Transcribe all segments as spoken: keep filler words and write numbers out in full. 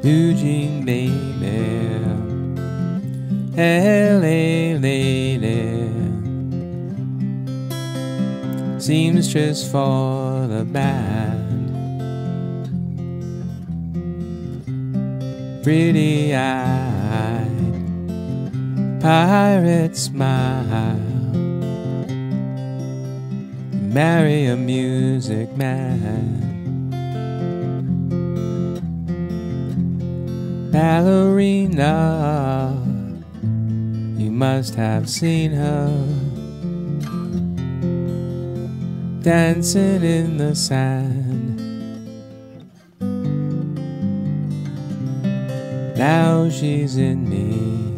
blue jean baby, L A lady, seamstress for the band, pretty-eyed pirate smile, marry a music man, Ballerina, you must have seen her dancing in the sand. Now she's in me,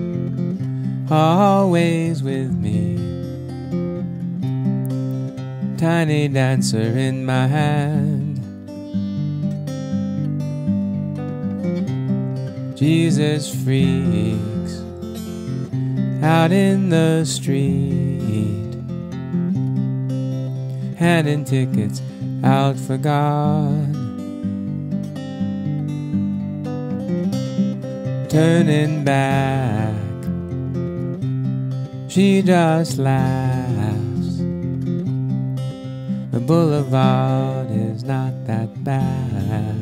always with me, tiny dancer in my hand. Jesus freaks out in the street, handing tickets out for God, turning back, she just laughs. The boulevard is not that bad.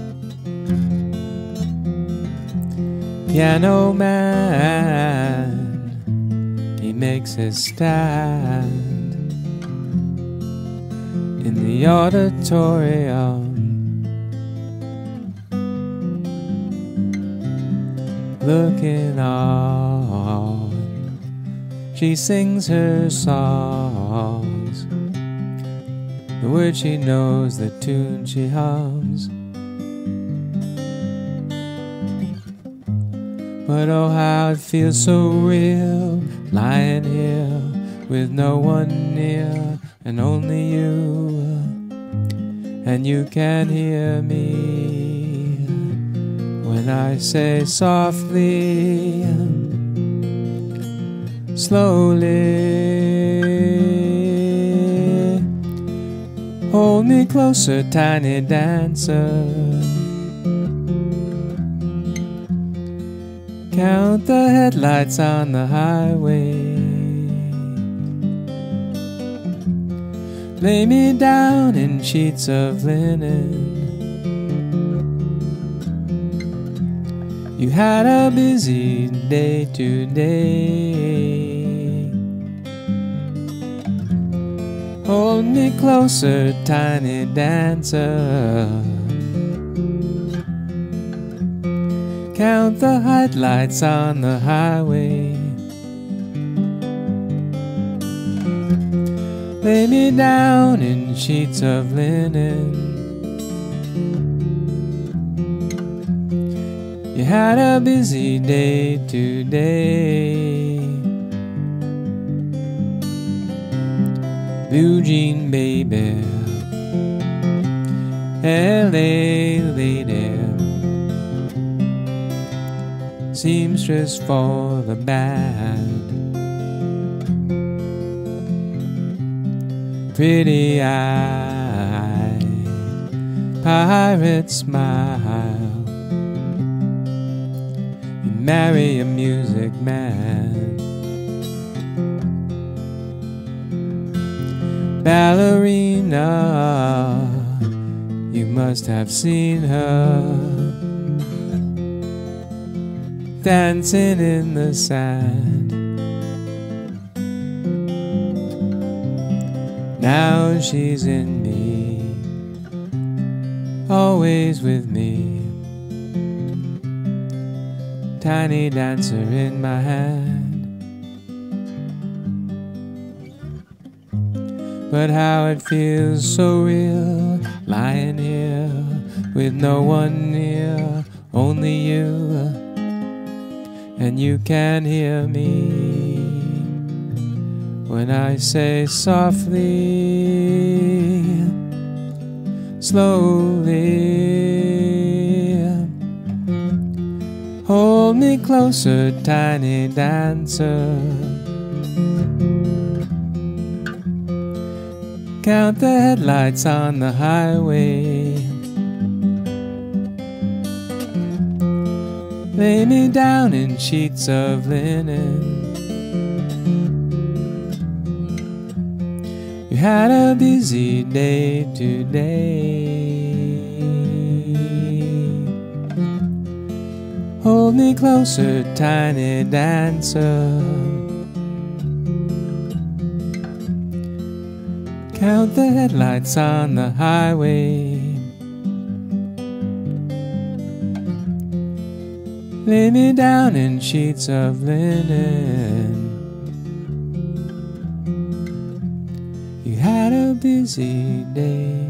Piano man, he makes his stand in the auditorium, looking on. She sings her songs, the words she knows, the tune she hums. But oh, how it feels so real, lying here with no one near, and only you, and you can hear me when I say softly, slowly, hold me closer, tiny dancer. Count the headlights on the highway. Lay me down in sheets of linen. You had a busy day today. Hold me closer, tiny dancer. Count the headlights on the highway. Lay me down in sheets of linen. You had a busy day today. Blue jean baby, L A lady, seamstress for the band, pretty-eyed pirate smile, you marry a music man, Ballerina, you must have seen her dancing in the sand. Now she's in me, always with me, tiny dancer in my hand. But how it feels so real, lying here with no one near, only you, and you can hear me when I say softly, slowly, hold me closer, tiny dancer. Count the headlights on the highway. Lay me down in sheets of linen. You had a busy day today. Hold me closer, tiny dancer. Count the headlights on the highway. Lay me down in sheets of linen. You had a busy day.